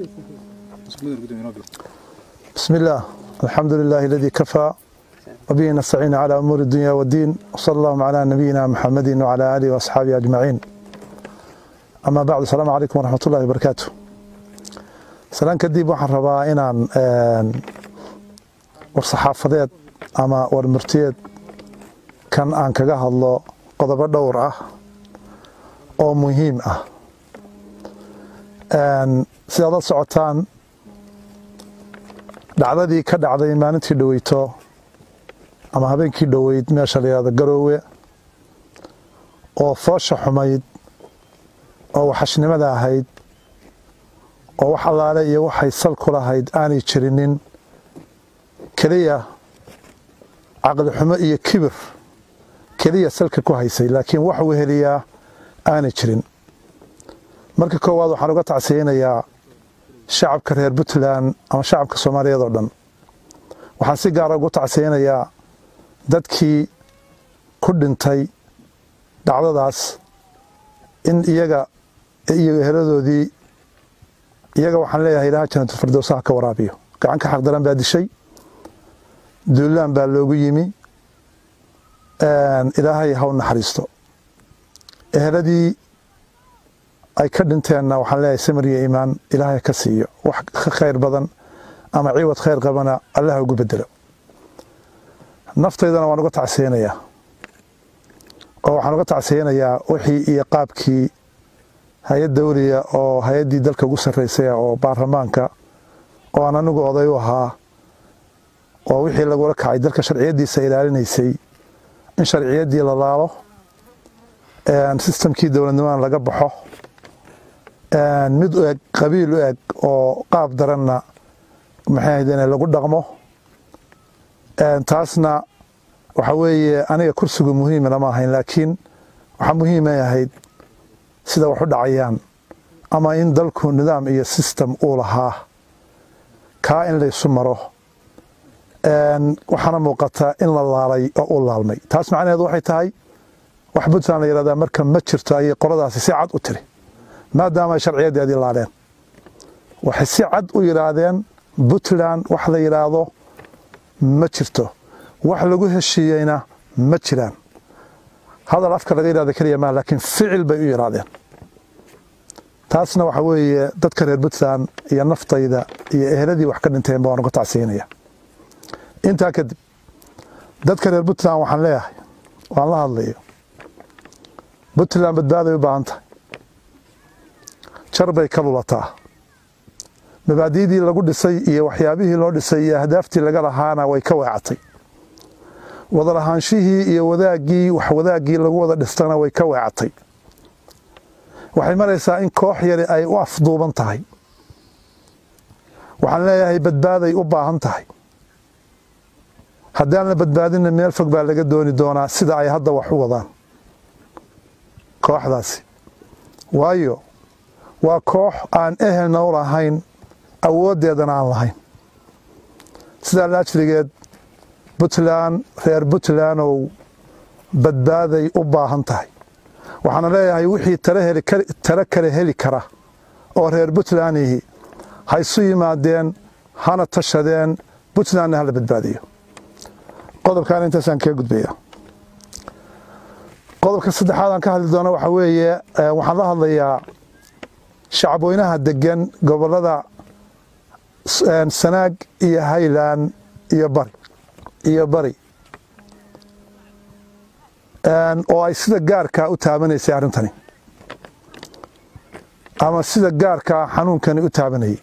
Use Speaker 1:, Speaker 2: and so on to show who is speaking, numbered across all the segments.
Speaker 1: بسم الله الحمد لله الذي كفى وبه نستعين على أمور الدنيا والدين وصلى الله على نبينا محمد وعلى آله وأصحابه أجمعين أما بعد السلام عليكم ورحمة الله وبركاته سلام كديب waxaan rabaa inaan warsaxaafadeed ama warmartiyeed kan aan kaga hadlo qodobo dhowr ah oo muhiim ah sidaad la socotaan dhacdadii ka dhacday maalintii dhaweyto ama habeenkii dhaweyd meesha la yiraahdo Garoowe oo foosha xumayd oo waxashnimada ahayd oo wax allaale iyo waxay sal ku lahayd aanay jirinin kaliya aqal xumo iyo kibir kaliya salka ku haysay laakiin wax uu heliyaa aanay jirin marka koowaad waxaan uga tacsiyanayaa shacabka reer Puntland ama shacabka Soomaaliyeed oo dhan waxaan si gaar ah uga tacsiyanayaa dadkii ku dhintay dhacdadaas in iyaga iyo heladoodii iyaga waxaan leeyahay Ilaahay Jannatul Firdaws ka waraabiyo gacan ka xaq daran baa dishay duulaan baa loogu yimi Ilaahay ha u naxariisto eheladii ay ka dhinteenna waxaan leeyahay samir iyo iimaan Ilaahay ka siiyo wax khayr badan ama ciwad khayr qabana Allah ugu bedelo nafteedana waan uga tacsiyanayaa oo waxaan uga tacsiyanayaa wixii iyo qaabkii hay'ad dawliya oo hay'adii dalka ugu sareysay oo baarlamaanka oo aan anigu oday u ahaa oo wixii lagu la kacay dalka sharciyadiisa ilaalinaysay in sharciyadii la laalo systemkii dawladnimada laga baxo mid qabiil u eg oo qaab daranna maxay ahaydeen lagu dhaqmo taasna waxa weeye aniga kursigu muhiim ma ahayn laakiin waxa muhiim ah sida wax u dhacayaan ama in dalku nidaam iyo system uu lahaa ka in la isu maro waxana muuqata in la laalay oo uu laalmay taas macnaheedu waxay tahay wax Puntland la yiraahdo marka ma jirto ay qoradaasi si cad u tiri maadaama sharciyadeedii laaleen waxay si cad u yiraahdeen Puntland wax la yiraahdo ma jirto wax lagu heshiiyayna ma jiraan hadal afka laga yiraahdo kaliya ma laakiin ficil bay u yiraahdeen taasna waxa weeye dadka reer Puntland iyo naftayda iyo eheladii wax ka dhinteen baan uga tacsiinaya inta kadib dadka reer Puntland waxaan leeyahay waan la hadlayo Puntland badbaaday u baahan tahay charbay ka lulataa mabaadiidii lagu dhisay iyo waxyaabihii loo dhisay iyo ahdaaftii laga lahaana way ka weecatay wada lahaanshihii iyo wadaagii lagu wada dhistana way ka weecatay waxay maraysaa in koox yari ay u afduuban tahay waxaan leeyahay badbaaday u baahan tahay haddaan la badbaadinna meel fog baa laga dooni doonaa sida ay hadda wax u wadaan kooxdaasi waayo waa koox aan ehelna u lahayn awoodeedana aan lahayn sidaa laajligeed Puntland reer Puntland oo badbaaday u baahan tahay waxaan leeyahay wixii tara kale heli kara oo reer Puntland ha isu yimaadeen hana tashadeen Puntland ha la badbaadiyo qodobkan intaasaan ka gudbaya qodobka saddexaad aan ka hadli doono waxa weeye waxaan la hadlayaa shacabweynaha degan gobolada Sanaag iyo Highland iyo bari oo ay sida gaarka u taabanaysay arintani ama sida gaarka xanuunkani u taabanayay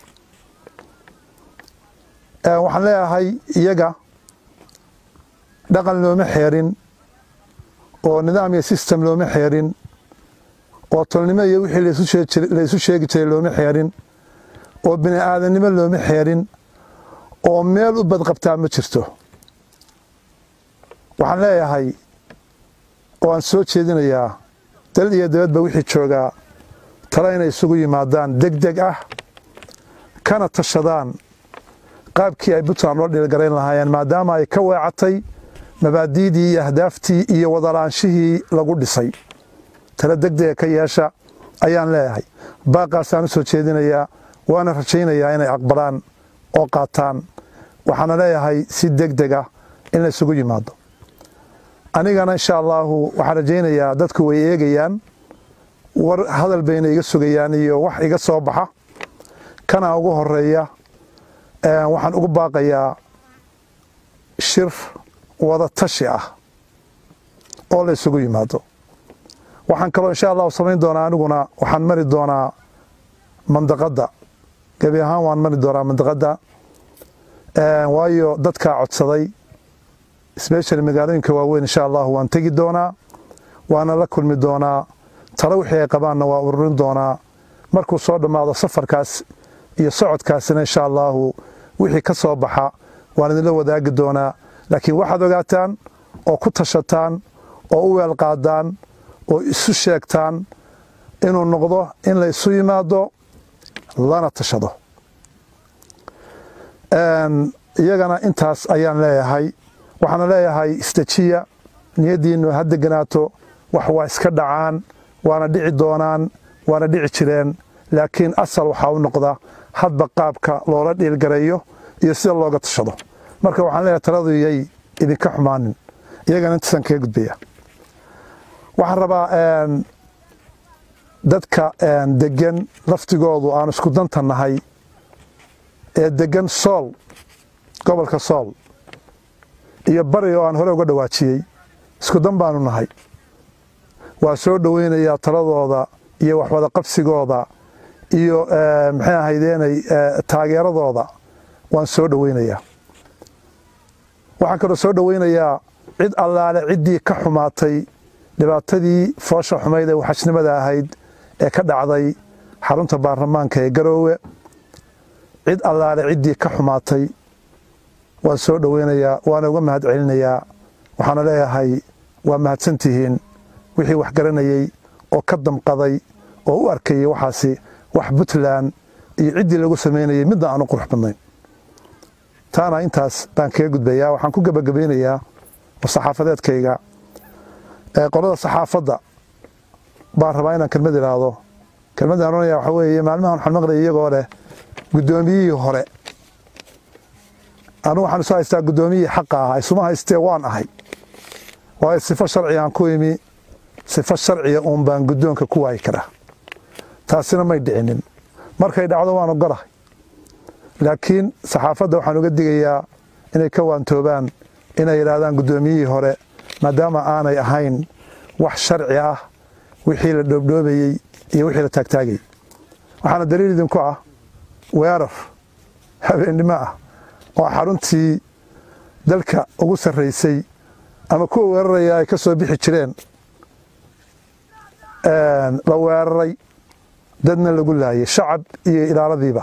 Speaker 1: waxaan leeyahay iyaga dhaqan looma xeerin oo nidaam iyo system looma xeerin oo tolnimo iyo wixii la isu sheegi jiray looma xeerin oo bini aadanimo looma xeerin oo meel u badqabtaa ma jirto waxaan leeyahay oo aan soo jeedinayaa dal iyo dabadba wixii joogaa tala inay isugu yimaadaan degdeg ah kana tashadaan qaabkii ay Puntland loo dhilgarayn lahaayeen maadaama ay ka weecatay mabaadiidii iyo ahdaaftii iyo wadalaanshihii lagu dhisay tala degdeg ka yeesha ayaan leeyahay baaqaasaan u soo jeedinayaa waana rajaynayaa inay aqbalaan oo qaataan. waxaana leeyahay si degdega in la isugu yimaado. anigana insha allahu waxaan rajaynayaa dadku way eegayaan, war hadal bayna iga sugayaan iyo wax iga soo baxa. kana ugu horeeya waxaan ugu baaqayaa shir wada tashi ah oo la isugu yimaado. waxaan kaloo insha allahu samayn doonaa, aniguna waxaan mari doonaa mandaqada, gabi ahaan waan mari doonaa mandaqada, waayo dadkaa codsaday especially magaalooyinka waaweyn. insha allahu waan tegi doonaa, waana la kulmi doonaa, talo wixii ay qabaanna waa ururin doonaa. markuu soo dhammaado safarkaas iyo socodkaasina insha allahu wixii ka soo baxa waan idinla wadaagi doonaa. laakiin waxaad ogaataan oo ku tashataan oo u weel qaadaan oo isu sheegtaan inuu noqdo in la isu yimaado lana tashado. iyagana intaas ayaan leeyahay. waxaana leeyahay isdejiya, niyaddiinnu ha deganaato. wax waa iska dhacaan, waana dhici doonaan, waana dhici jireen, laakiin asal waxaa u noqda hadba qaabka loola dhiilgareeyo iyo sida looga tashado. marka waxaan leeyahay taladu yay idinka xumaanin. iyagana intaasaan kaga gudbaya. waxaan rabaa dadka degan laftigoodu aan isku danta nahay ee degan sool, gobolka sool iyo bari oo aan hore uga dhawaajiyey, isku dan baanu nahay. waa soo dhoweynayaa taladooda iyo waxwada qabsigooda iyo maxay ahaydeenay taageeradooda waan soo dhoweynayaa. waxaan kaloo soo dhoweynayaa cid allaale ciddii ka xumaatay dhibaatadii foosha xumayd ee waxashnimada ahayd ee ka dhacday xarunta baarlamaanka ee Garoowe. cid allaale ciddii ka xumaatay waan soo dhoweynayaa, waana uga mahad celinayaa. waxaana leeyahay waa mahadsantihiin wixii wax garanayay oo ka damqaday oo u arkayay waxaasi wax Puntland iyo ciddii lagu sameynayay midna aan u qurux badnayn. taana intaas baan kaga gudbayaa. waxaan ku gabagabeynayaa saxaafadeedkayga qolada saxaafadda baan rabaa inaan kelmad iraahdo. kelmadaan oranaya waxa weeye maalmahan waxaan maqlayay iyagoo leh guddoomiyihii hore. anu waxaan soo haystaa guddoomiyihii xaqa ah, isuma haystee waan ahay. waayo sifo sharci aan ku imi, sifo sharciya uun baan guddoonka ku waayi karaa. taasina may dhicinin. markay dhacdo waan ogolahay, laakiin saxaafadda waxaan uga digayaa inay ka waantoobaan inay yidhaahdaan guddoomiyihii hore, maadaama aanay ahayn wax sharci ah wixii la dhoobdhoobayey iyo wixii la taagtaagayey. waxaana daliil idinku ah weerar habeennimo ah oo xaruntii dalka ugu sarraysay ama kuwa weeraraya ay ka soo bixi jireen la weeraray, dadna lagu laayay, shacab iyo ilaaladiiba.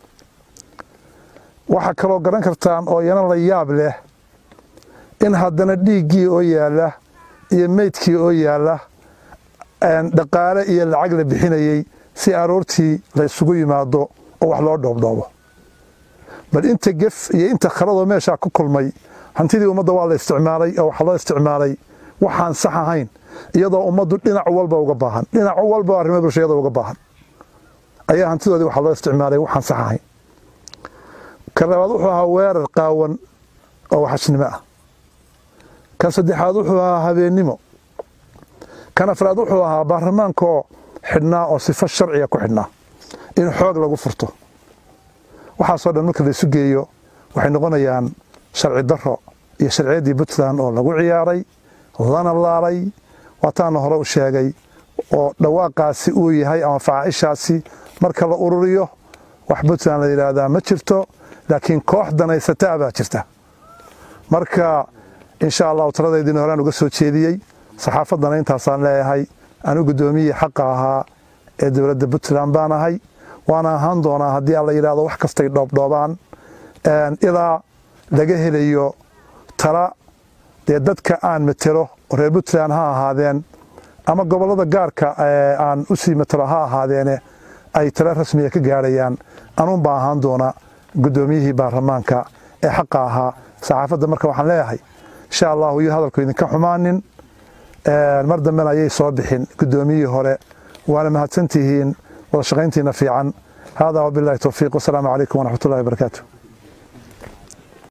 Speaker 1: waxaa kaloo garan kartaan oo iyana la yaab leh in haddana dhiiggii oo yaalla iyo meydkii oo yaalla dhaqaale iyo lacag la bixinayey si aroortii la isugu yimaado oo wax loo dhoobdhoobo. bal inta gef iyo inta khaladoo meeshaa ku kulmay, hantidii ummadda waa la isticmaalay oo waxa loo isticmaalay waxaan sax ahayn, iyadoo ummaddu dhinac walba uga baahan, dhinac walba arrimo bulshada uga baahan, ayaa hantidoodii waxa loo isticmaalay waxaan sax ahayn. ka labaad wuxuu ahaa weerar qaawan oo waxashnimo ah. kan saddexaad wuxuu ahaa habeennimo. kan afraad wuxuu ahaa baarlamaankoo xidhnaa oo sifo sharciya ku xidhnaa in xoog lagu furto. waxaasoo dhan marka la isu geeyo waxay noqonayaan sharci darro iyo sharciyaddii Puntland oo lagu ciyaaray lana laalay. waataana hore u sheegay oo dhawaaqaasi uu yahay ama faacishaasi marka la ururiyo wax Puntland la yiraahdaa ma jirto, laakiin koox danaysata baa jirta. marka insha Allah taladaydiina horaan uga soo jeediyey. saxaafaddana intaasaan leeyahay. anu guddoomiyihii xaqa ahaa ee dowladda Puntland baan ahay, waana ahaan doonaa haddii alla yidhaahdo wax kastay dhoobdhoobaan ilaa laga helayo tala dee dadka aan matelo oo reer Puntland ha ahaadeen ama gobollada gaarka aan u sii matelo ha ahaadeene ay tala rasmiya ka gaarayaan. anuun baa ahaan doona guddoomiyihii baarlamaanka ee xaqa ahaa. saxaafadda marka waxaan leeyahay insha allahu iyo hadalku idinka xumaanin, mar dambena ayay soo bixin guddoomiyihii hore. waana mahadsantihiin wada shaqayntiina fiican. هذا وبالله التوفيق والسلام عليكم ورحمة الله وبركاته.